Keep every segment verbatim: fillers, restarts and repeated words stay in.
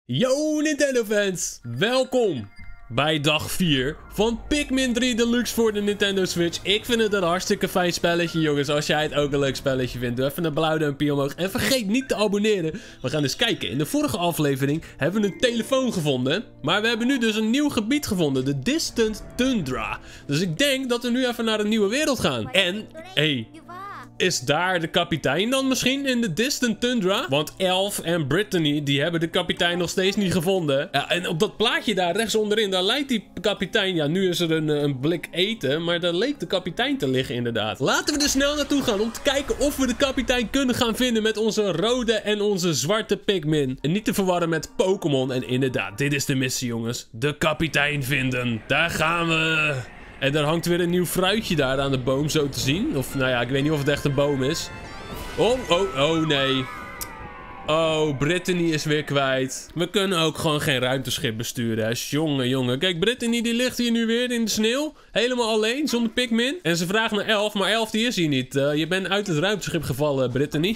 Yo Nintendo fans, welkom bij dag vier van Pikmin drie Deluxe voor de Nintendo Switch. Ik vind het een hartstikke fijn spelletje, jongens. Als jij het ook een leuk spelletje vindt, doe even een blauw duimpje omhoog. En vergeet niet te abonneren. We gaan eens kijken. In de vorige aflevering hebben we een telefoon gevonden. Maar we hebben nu dus een nieuw gebied gevonden. De Distant Tundra. Dus ik denk dat we nu even naar een nieuwe wereld gaan. En, hey... is daar de kapitein dan misschien in de Distant Tundra? Want Elf en Brittany, die hebben de kapitein nog steeds niet gevonden. Ja, en op dat plaatje daar rechts onderin, daar lijkt die kapitein... Ja, nu is er een, een blik eten, maar daar leek de kapitein te liggen inderdaad. Laten we er snel naartoe gaan om te kijken of we de kapitein kunnen gaan vinden met onze rode en onze zwarte Pikmin. En niet te verwarren met Pokémon. En inderdaad, dit is de missie, jongens. De kapitein vinden. Daar gaan we... En er hangt weer een nieuw fruitje daar aan de boom, zo te zien. Of, nou ja, ik weet niet of het echt een boom is. Oh, oh, oh, nee. Oh, Brittany is weer kwijt. We kunnen ook gewoon geen ruimteschip besturen, hè. Jongen, jongen. Kijk, Brittany die ligt hier nu weer in de sneeuw. Helemaal alleen, zonder Pikmin. En ze vraagt naar Elf, maar Elf die is hier niet. Uh, je bent uit het ruimteschip gevallen, Brittany.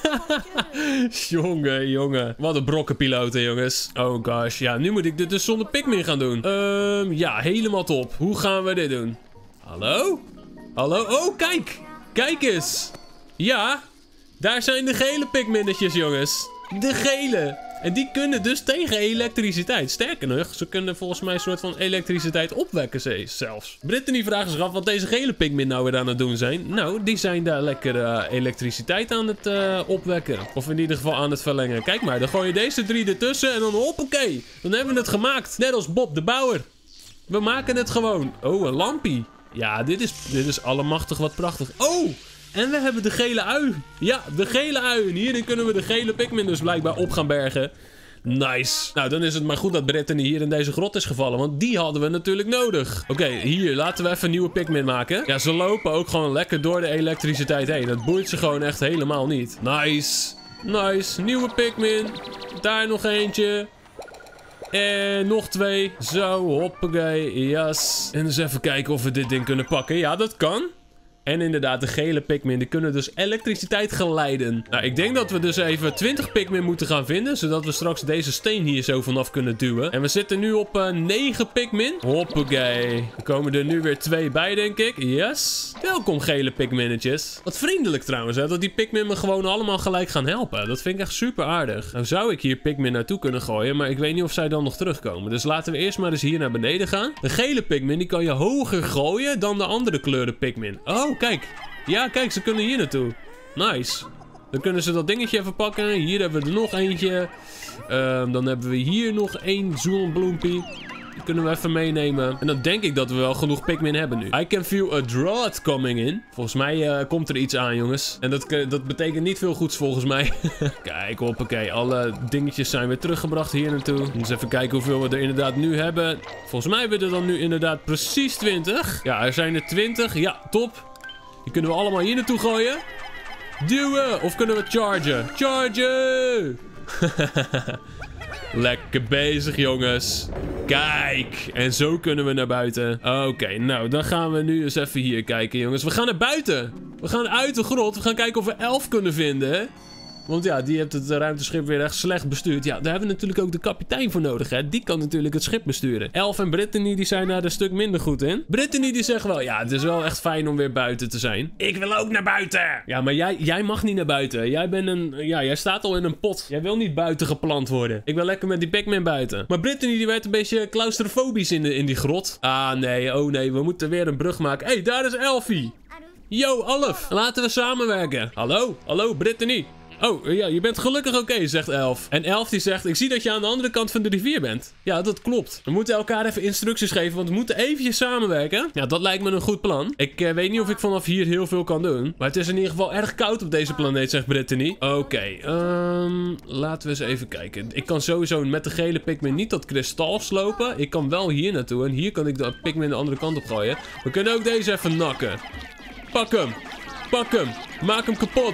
Jongen, jongen. Wat een brokkenpiloten, jongens. Oh gosh. Ja, nu moet ik dit dus zonder Pikmin gaan doen. Ehm, um, ja, helemaal top. Hoe gaan we dit doen? Hallo? Hallo? Oh, kijk. Kijk eens. Ja. Daar zijn de gele Pikminnetjes, jongens. De gele. En die kunnen dus tegen elektriciteit. Sterker nog, ze kunnen volgens mij een soort van elektriciteit opwekken zelfs. Brittany vraagt zich af wat deze gele Pikmin nou weer aan het doen zijn. Nou, die zijn daar lekker uh, elektriciteit aan het uh, opwekken. Of in ieder geval aan het verlengen. Kijk maar, dan gooi je deze drie ertussen en dan hoppakee. Dan hebben we het gemaakt. Net als Bob de Bouwer. We maken het gewoon. Oh, een lampie. Ja, dit is, dit is allemachtig wat prachtig. Oh! En we hebben de gele ui. Ja, de gele ui. En hierin kunnen we de gele Pikmin dus blijkbaar op gaan bergen. Nice. Nou, dan is het maar goed dat Brittany hier in deze grot is gevallen. Want die hadden we natuurlijk nodig. Oké, okay, hier. Laten we even een nieuwe Pikmin maken. Ja, ze lopen ook gewoon lekker door de elektriciteit heen. Dat boeit ze gewoon echt helemaal niet. Nice. Nice. Nieuwe Pikmin. Daar nog eentje. En nog twee. Zo, hoppakee. Yes. En eens even kijken of we dit ding kunnen pakken. Ja, dat kan. En inderdaad, de gele Pikmin, die kunnen dus elektriciteit geleiden. Nou, ik denk dat we dus even twintig Pikmin moeten gaan vinden. Zodat we straks deze steen hier zo vanaf kunnen duwen. En we zitten nu op uh, negen Pikmin. Hoppakee. Er komen er nu weer twee bij, denk ik. Yes. Welkom, gele Pikminnetjes. Wat vriendelijk trouwens, hè. Dat die Pikmin me gewoon allemaal gelijk gaan helpen. Dat vind ik echt super aardig. Nou zou ik hier Pikmin naartoe kunnen gooien. Maar ik weet niet of zij dan nog terugkomen. Dus laten we eerst maar eens hier naar beneden gaan. De gele Pikmin, die kan je hoger gooien dan de andere kleuren Pikmin. Oh, kijk. Ja, kijk, ze kunnen hier naartoe. Nice. Dan kunnen ze dat dingetje even pakken. Hier hebben we er nog eentje. Um, dan hebben we hier nog één zoelbloempie. Die kunnen we even meenemen. En dan denk ik dat we wel genoeg Pikmin hebben nu. I can feel a drought coming in. Volgens mij uh, komt er iets aan, jongens. En dat, dat betekent niet veel goeds volgens mij. Kijk, hoppakee. Alle dingetjes zijn weer teruggebracht hier naartoe. Eens even kijken hoeveel we er inderdaad nu hebben. Volgens mij hebben we er dan nu inderdaad precies twintig. Ja, er zijn er twintig. Ja, top. Die kunnen we allemaal hier naartoe gooien. Duwen. Of kunnen we chargen? Chargen. Lekker bezig, jongens. Kijk. En zo kunnen we naar buiten. Oké, okay, nou, dan gaan we nu eens even hier kijken, jongens. We gaan naar buiten. We gaan uit de grot. We gaan kijken of we Elf kunnen vinden. Want ja, die heeft het ruimteschip weer echt slecht bestuurd. Ja, daar hebben we natuurlijk ook de kapitein voor nodig, hè. Die kan natuurlijk het schip besturen. Elf en Brittany, die zijn daar een stuk minder goed in. Brittany, die zegt wel, ja, het is wel echt fijn om weer buiten te zijn. Ik wil ook naar buiten! Ja, maar jij, jij mag niet naar buiten. Jij bent een, ja, jij staat al in een pot. Jij wil niet buiten geplant worden. Ik wil lekker met die Pikmin buiten. Maar Brittany, die werd een beetje claustrofobisch in, de, in die grot. Ah, nee, oh nee, we moeten weer een brug maken. Hé, hey, daar is Elfie! Yo, Alf! Laten we samenwerken. Hallo, hallo, Brittany. Oh, ja, je bent gelukkig oké, okay, zegt Elf. En Elf die zegt, ik zie dat je aan de andere kant van de rivier bent. Ja, dat klopt. We moeten elkaar even instructies geven, want we moeten eventjes samenwerken. Ja, dat lijkt me een goed plan. Ik uh, weet niet of ik vanaf hier heel veel kan doen. Maar het is in ieder geval erg koud op deze planeet, zegt Brittany. Oké, okay, um, laten we eens even kijken. Ik kan sowieso met de gele Pikmin niet dat kristal slopen. Ik kan wel hier naartoe en hier kan ik de Pikmin de andere kant op gooien. We kunnen ook deze even nakken. Pak hem. Pak hem. Maak hem kapot.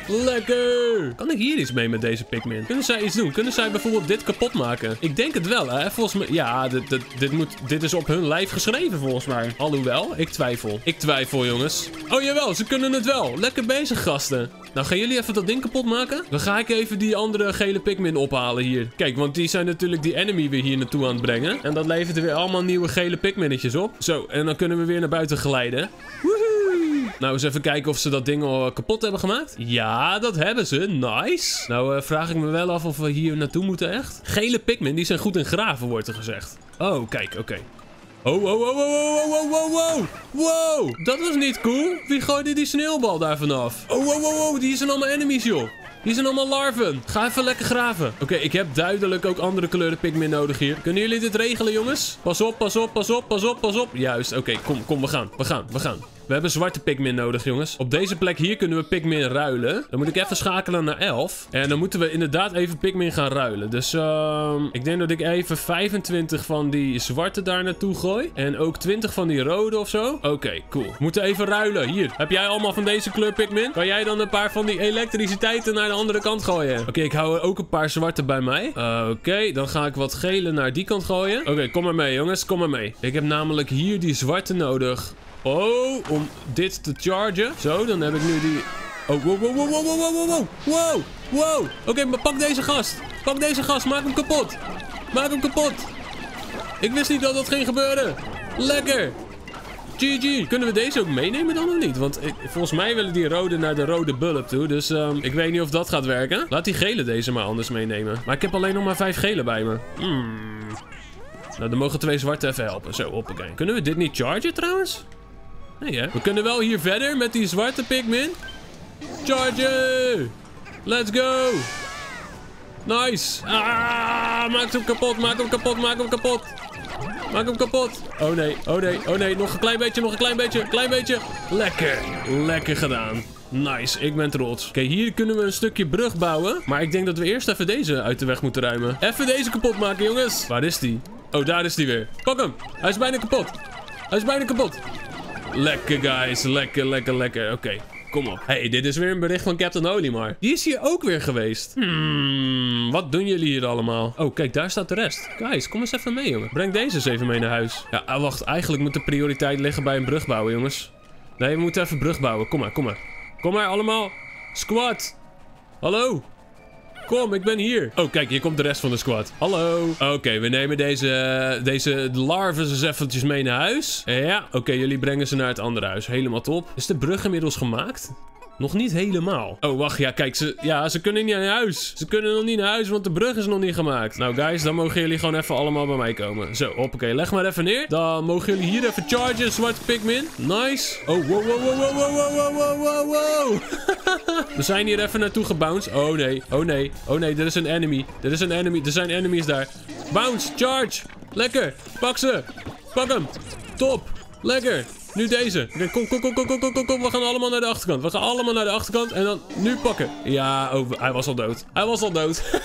Lekker. Kan ik hier iets mee met deze Pikmin? Kunnen zij iets doen? Kunnen zij bijvoorbeeld dit kapot maken? Ik denk het wel, hè? Volgens mij... Ja, dit, dit, dit, moet, dit is op hun lijf geschreven, volgens mij. Alhoewel, ik twijfel. Ik twijfel, jongens. Oh, jawel, ze kunnen het wel. Lekker bezig, gasten. Nou, gaan jullie even dat ding kapot maken? Dan ga ik even die andere gele Pikmin ophalen hier. Kijk, want die zijn natuurlijk die enemy weer hier naartoe aan het brengen. En dat levert er weer allemaal nieuwe gele Pikminnetjes op. Zo, en dan kunnen we weer naar buiten glijden. Woehoe! Nou, eens even kijken of ze dat ding al kapot hebben gemaakt. Ja, dat hebben ze. Nice. Nou, uh, vraag ik me wel af of we hier naartoe moeten echt. Gele Pikmin, die zijn goed in graven, wordt er gezegd. Oh, kijk, oké. Okay. Oh, oh, oh, oh, oh, oh, oh, oh, wow. Dat was niet cool. Wie gooide die sneeuwbal daar vanaf? Oh, oh, oh, oh, die zijn allemaal enemies, joh. Die zijn allemaal larven. Ga even lekker graven. Oké, okay, ik heb duidelijk ook andere kleuren Pikmin nodig hier. Kunnen jullie dit regelen, jongens? Pas op, pas op, pas op, pas op, pas op. Juist, oké, okay, kom, kom, we gaan, we gaan, we gaan. We hebben zwarte Pikmin nodig, jongens. Op deze plek hier kunnen we Pikmin ruilen. Dan moet ik even schakelen naar elf. En dan moeten we inderdaad even Pikmin gaan ruilen. Dus uh, ik denk dat ik even vijfentwintig van die zwarte daar naartoe gooi. En ook twintig van die rode of zo. Oké, okay, cool. We moeten even ruilen. Hier, heb jij allemaal van deze kleur Pikmin? Kan jij dan een paar van die elektriciteiten naar de andere kant gooien? Oké, okay, ik hou ook een paar zwarte bij mij. Uh, Oké, okay, dan ga ik wat gele naar die kant gooien. Oké, okay, kom maar mee, jongens. Kom maar mee. Ik heb namelijk hier die zwarte nodig. Oh, om dit te chargen. Zo, dan heb ik nu die... Oh, wow, wow, wow, wow, wow, wow, wow, wow, wow. Oké, okay, maar pak deze gast. Pak deze gast, maak hem kapot. Maak hem kapot. Ik wist niet dat dat ging gebeuren. Lekker. G G. Kunnen we deze ook meenemen dan of niet? Want ik, volgens mij willen die rode naar de rode bulb toe. Dus um, ik weet niet of dat gaat werken. Laat die gele deze maar anders meenemen. Maar ik heb alleen nog maar vijf gele bij me. Hmm. Nou, dan mogen twee zwarte even helpen. Zo, hoppakee. Kunnen we dit niet chargen trouwens? Nee, hè? We kunnen wel hier verder met die zwarte Pikmin. Chargen! Let's go! Nice! Ah, maak hem kapot, maak hem kapot, maak hem kapot! Maak hem kapot! Oh nee, oh nee, oh nee, nog een klein beetje, nog een klein beetje, klein beetje! Lekker! Lekker gedaan! Nice, ik ben trots. Oké, okay, hier kunnen we een stukje brug bouwen. Maar ik denk dat we eerst even deze uit de weg moeten ruimen. Even deze kapot maken, jongens! Waar is die? Oh, daar is die weer. Pak hem! Hij is bijna kapot! Hij is bijna kapot! Lekker, guys. Lekker, lekker, lekker. Oké, okay, kom op. Hey, dit is weer een bericht van Captain Olimar. Die is hier ook weer geweest. Hmm, wat doen jullie hier allemaal? Oh, kijk, daar staat de rest. Guys, kom eens even mee, jongen. Breng deze eens even mee naar huis. Ja, wacht. Eigenlijk moet de prioriteit liggen bij een brug bouwen, jongens. Nee, we moeten even brug bouwen. Kom maar, kom maar. Kom maar, allemaal. Squad. Hallo. Kom, ik ben hier. Oh, kijk, hier komt de rest van de squad. Hallo. Oké, okay, we nemen deze, deze larven eens eventjes mee naar huis. Ja, oké, okay, jullie brengen ze naar het andere huis. Helemaal top. Is de brug inmiddels gemaakt? Nog niet helemaal. Oh, wacht. Ja, kijk. Ze, ja, ze kunnen niet naar huis. Ze kunnen nog niet naar huis, want de brug is nog niet gemaakt. Nou, guys, dan mogen jullie gewoon even allemaal bij mij komen. Zo, hoppakee. Leg maar even neer. Dan mogen jullie hier even chargen, zwarte Pikmin. Nice. Oh, wow, wow, wow, wow, wow, wow, wow, wow, wow. We zijn hier even naartoe gebounced. Oh, nee. Oh, nee. Oh, nee. Er is een enemy. Er is een enemy. Er zijn enemies daar. Bounce. Charge. Lekker. Pak ze. Pak hem. Top. Lekker. Nu deze. Okay, kom, kom, kom, kom, kom, kom, kom, kom. We gaan allemaal naar de achterkant. We gaan allemaal naar de achterkant. En dan nu pakken. Ja, oh, hij was al dood. Hij was al dood.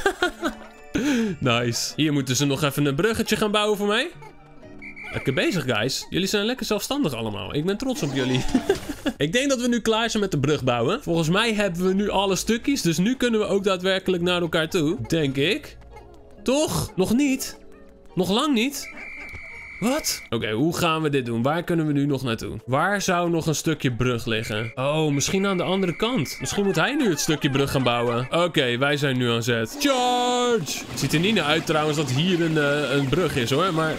Nice. Hier moeten ze nog even een bruggetje gaan bouwen voor mij. Lekker bezig, guys. Jullie zijn lekker zelfstandig allemaal. Ik ben trots op jullie. Ik denk dat we nu klaar zijn met de brug bouwen. Volgens mij hebben we nu alle stukjes. Dus nu kunnen we ook daadwerkelijk naar elkaar toe. Denk ik. Toch? Nog niet? Nog lang niet? Wat? Oké, okay, hoe gaan we dit doen? Waar kunnen we nu nog naartoe? Waar zou nog een stukje brug liggen? Oh, misschien aan de andere kant. Misschien moet hij nu het stukje brug gaan bouwen. Oké, okay, wij zijn nu aan zet. Charge! Het ziet er niet naar uit trouwens dat hier een, uh, een brug is hoor, maar...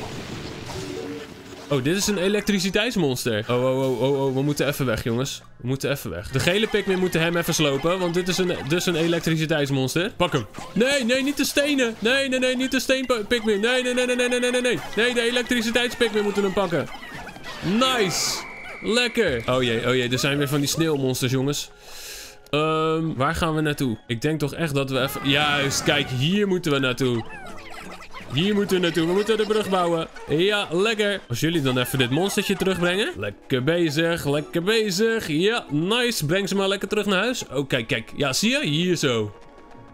Oh, dit is een elektriciteitsmonster. Oh, oh, oh, oh, oh, we moeten even weg, jongens. We moeten even weg. De gele Pikmin moeten hem even slopen, want dit is een, dus een elektriciteitsmonster. Pak hem. Nee, nee, niet de stenen. Nee, nee, nee, niet de steen Pikmin. Nee, nee, nee, nee, nee, nee, nee, nee. Nee, de elektriciteitspikmin moeten hem pakken. Nice. Lekker. Oh jee, oh jee, er zijn weer van die sneeuwmonsters, jongens. Um, waar gaan we naartoe? Ik denk toch echt dat we even... Juist, kijk, hier moeten we naartoe. Hier moeten we naartoe. We moeten de brug bouwen. Ja, lekker. Als jullie dan even dit monstertje terugbrengen. Lekker bezig. Lekker bezig. Ja, nice. Breng ze maar lekker terug naar huis. Oh, kijk, kijk. Ja, zie je? Hier zo.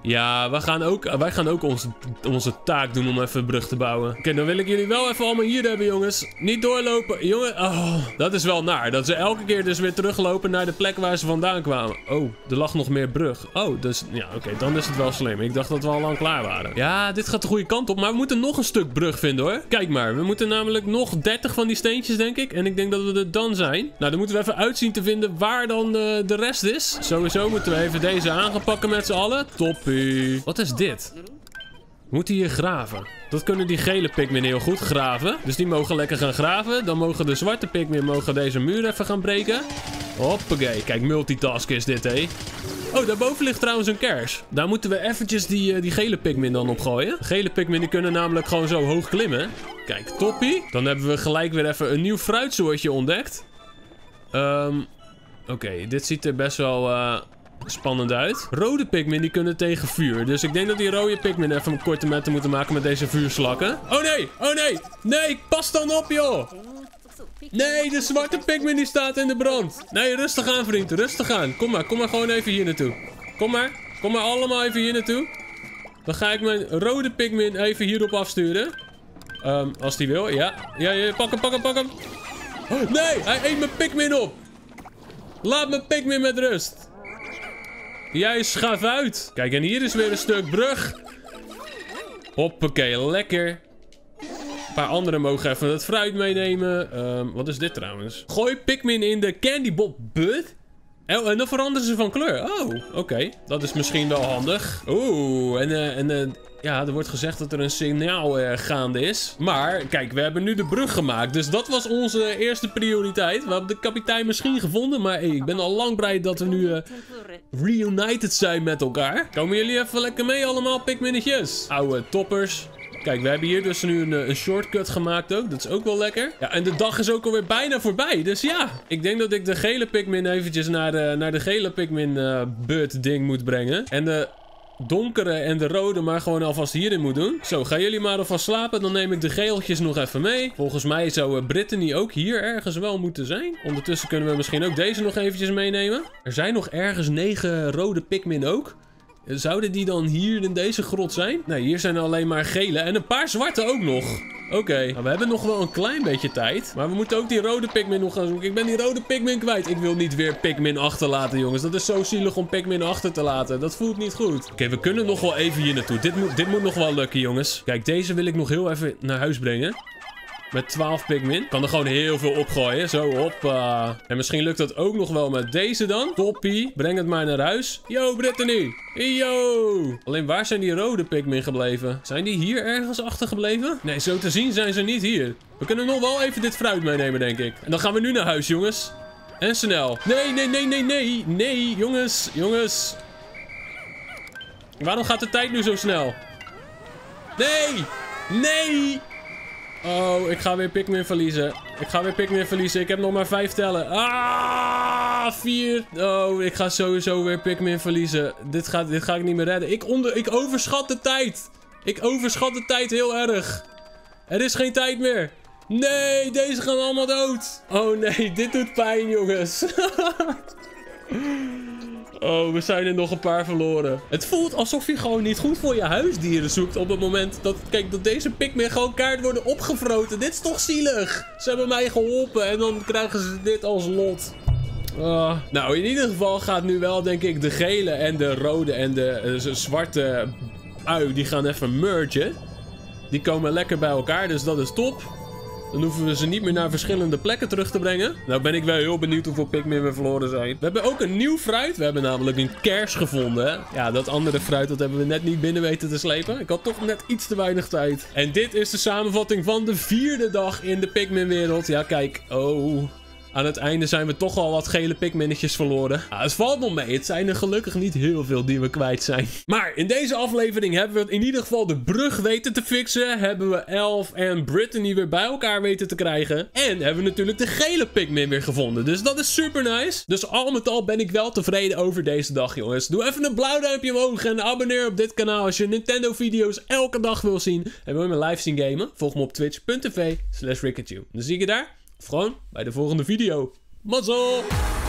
Ja, wij gaan ook, wij gaan ook onze, onze taak doen om even een brug te bouwen. Oké, okay, dan wil ik jullie wel even allemaal hier hebben, jongens. Niet doorlopen. Jongen, oh, dat is wel naar. Dat ze elke keer dus weer teruglopen naar de plek waar ze vandaan kwamen. Oh, er lag nog meer brug. Oh, dus, ja, oké, okay, dan is het wel slim. Ik dacht dat we al lang klaar waren. Ja, dit gaat de goede kant op, maar we moeten nog een stuk brug vinden, hoor. Kijk maar, we moeten namelijk nog dertig van die steentjes, denk ik. En ik denk dat we er dan zijn. Nou, dan moeten we even uitzien te vinden waar dan uh, de rest is. Sowieso moeten we even deze aan gaan pakken met z'n allen. Toppie. Wat is dit? We moeten hier graven. Dat kunnen die gele pikmin heel goed graven. Dus die mogen lekker gaan graven. Dan mogen de zwarte pikmin mogen deze muur even gaan breken. Hoppakee. Kijk, multitask is dit, hé. Oh, daarboven ligt trouwens een kers. Daar moeten we eventjes die, uh, die gele pikmin dan op gooien. De gele pikmin die kunnen namelijk gewoon zo hoog klimmen. Kijk, toppie. Dan hebben we gelijk weer even een nieuw fruitsoortje ontdekt. Um, Oké, okay, dit ziet er best wel... Uh, spannend uit. Rode pikmin die kunnen tegen vuur. Dus ik denk dat die rode pikmin even een korte metten moeten maken met deze vuurslakken. Oh nee! Oh nee! Nee! Pas dan op, joh! Nee, de zwarte pikmin die staat in de brand. Nee, rustig aan, vriend. Rustig aan. Kom maar, kom maar gewoon even hier naartoe. Kom maar. Kom maar allemaal even hier naartoe. Dan ga ik mijn rode pikmin even hierop afsturen. Um, als die wil, ja. Ja, ja, pak hem, pak hem, pak hem. Oh, nee, hij eet mijn pikmin op. Laat mijn pikmin met rust. Jij schaaf uit. Kijk, en hier is weer een stuk brug. Hoppakee, lekker. Een paar anderen mogen even het fruit meenemen. Um, wat is dit trouwens? Gooi pikmin in de Candy Bob Bud. Oh, en dan veranderen ze van kleur. Oh, oké. Okay. Dat is misschien wel handig. Oeh, en, uh, en uh, ja, er wordt gezegd dat er een signaal uh, gaande is. Maar, kijk, we hebben nu de brug gemaakt. Dus dat was onze eerste prioriteit. We hebben de kapitein misschien gevonden. Maar hey, ik ben al lang blij dat we nu uh, reunited zijn met elkaar. Komen jullie even lekker mee allemaal, pikminnetjes? Oude toppers. Kijk, we hebben hier dus nu een, een shortcut gemaakt ook. Dat is ook wel lekker. Ja, en de dag is ook alweer bijna voorbij. Dus ja, ik denk dat ik de gele pikmin eventjes naar de, naar de gele pikmin uh, bud ding moet brengen. En de donkere en de rode maar gewoon alvast hierin moet doen. Zo, gaan jullie maar alvast slapen. Dan neem ik de geeltjes nog even mee. Volgens mij zou uh, Brittany ook hier ergens wel moeten zijn. Ondertussen kunnen we misschien ook deze nog eventjes meenemen. Er zijn nog ergens negen rode pikmin ook. Zouden die dan hier in deze grot zijn? Nee, hier zijn alleen maar gele en een paar zwarte ook nog. Oké, okay. Nou, we hebben nog wel een klein beetje tijd. Maar we moeten ook die rode pikmin nog gaan zoeken. Ik ben die rode pikmin kwijt. Ik wil niet weer pikmin achterlaten, jongens. Dat is zo zielig om pikmin achter te laten. Dat voelt niet goed. Oké, okay, we kunnen nog wel even hier naartoe. Dit moet, dit moet nog wel lukken, jongens. Kijk, deze wil ik nog heel even naar huis brengen. Met twaalf pikmin. Kan er gewoon heel veel opgooien. Zo, hoppa. En misschien lukt dat ook nog wel met deze dan. Toppie. Breng het maar naar huis. Yo, Brittany. Yo. Alleen waar zijn die rode pikmin gebleven? Zijn die hier ergens achtergebleven? Nee, zo te zien zijn ze niet hier. We kunnen nog wel even dit fruit meenemen, denk ik. En dan gaan we nu naar huis, jongens. En snel. Nee, nee, nee, nee, nee. Nee, jongens. Jongens. Waarom gaat de tijd nu zo snel? Nee. Nee. Oh, ik ga weer pikmin verliezen. Ik ga weer pikmin verliezen. Ik heb nog maar vijf tellen. Ah, vier. Oh, ik ga sowieso weer pikmin verliezen. Dit, gaat, dit ga ik niet meer redden. Ik, onder, ik overschat de tijd. Ik overschat de tijd heel erg. Er is geen tijd meer. Nee, deze gaan allemaal dood. Oh nee, dit doet pijn, jongens. Oh, we zijn er nog een paar verloren. Het voelt alsof je gewoon niet goed voor je huisdieren zoekt op het moment dat, kijk, dat deze pikmin gewoon kaart worden opgevroten. Dit is toch zielig? Ze hebben mij geholpen en dan krijgen ze dit als lot. Uh, nou, in ieder geval gaat nu wel, denk ik, de gele en de rode en de uh, zwarte ui, die gaan even mergen. Die komen lekker bij elkaar, dus dat is top. Dan hoeven we ze niet meer naar verschillende plekken terug te brengen. Nou ben ik wel heel benieuwd hoeveel pikmin we verloren zijn. We hebben ook een nieuw fruit. We hebben namelijk een kers gevonden. Hè? Ja, dat andere fruit dat hebben we net niet binnen weten te slepen. Ik had toch net iets te weinig tijd. En dit is de samenvatting van de vierde dag in de Pikmin wereld. Ja, kijk. Oh... Aan het einde zijn we toch al wat gele pikminnetjes verloren. Ah, het valt nog mee. Het zijn er gelukkig niet heel veel die we kwijt zijn. Maar in deze aflevering hebben we in ieder geval de brug weten te fixen. Hebben we Elf en Brittany weer bij elkaar weten te krijgen. En hebben we natuurlijk de gele pikmin weer gevonden. Dus dat is super nice. Dus al met al ben ik wel tevreden over deze dag, jongens. Doe even een blauw duimpje omhoog en abonneer op dit kanaal als je Nintendo video's elke dag wil zien. En wil je me live zien gamen? Volg me op twitch punt tv slash ricketune. Dan zie ik je daar. Of gewoon bij de volgende video. Mazzel!